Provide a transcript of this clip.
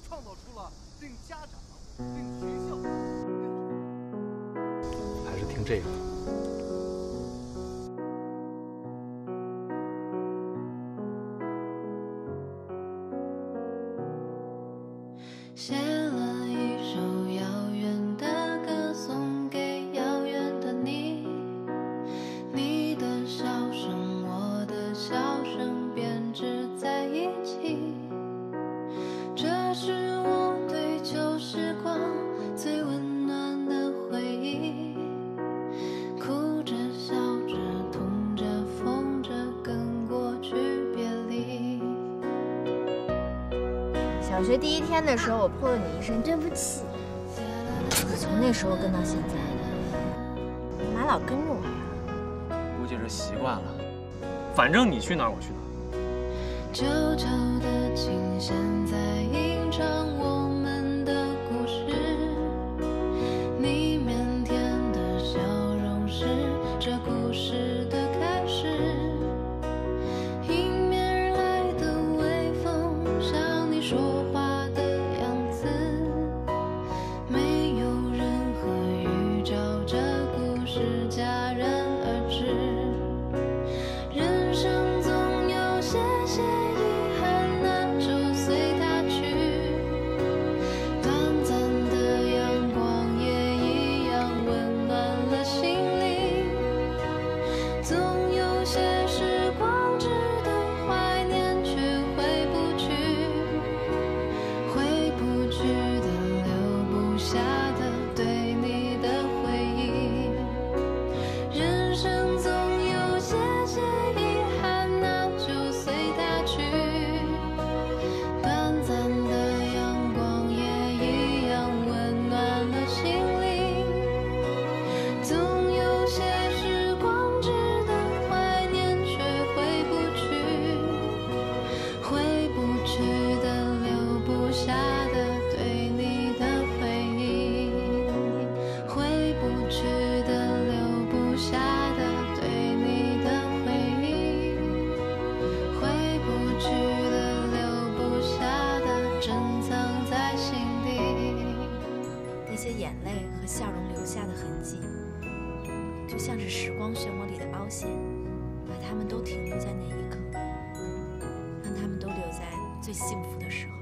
创造出了令家长、令学校。 还是听这个。 写了一首遥远的歌送给遥远的你，你的笑声我的笑声编织在一起，这是我对旧时光最温暖的回忆，哭着笑着痛着疯着跟过去别离。 小学第一天的时候，我泼了你一身对不起。可从那时候跟到现在，你妈老跟着我呀？ 估计是习惯了。反正你去哪儿我去哪儿。 久久的琴弦在吟唱我们的故事，你腼腆的笑容是这故事的开始。迎面而来的微风，像你说话的样子，没有任何预兆，这故事戛然而止。人生总有些遗憾，那就随它去。短暂的阳光也一样温暖了心灵。总有些时光值得怀念，却回不去，回不去的，留不下的，对你的回忆。人生总有些遗憾，那就随它去。短暂的阳光也一样温暖了心灵。总有些时光值得怀念，却回不去，回不去的，留不下的，对你的回忆。回不去的，留不下的，对你的回忆。回不去的，留不下的，珍藏在心底。 那些眼泪和笑容留下的痕迹，就像是时光漩涡里的凹陷，把它们都停留在那一刻，让它们都留在最幸福的时候。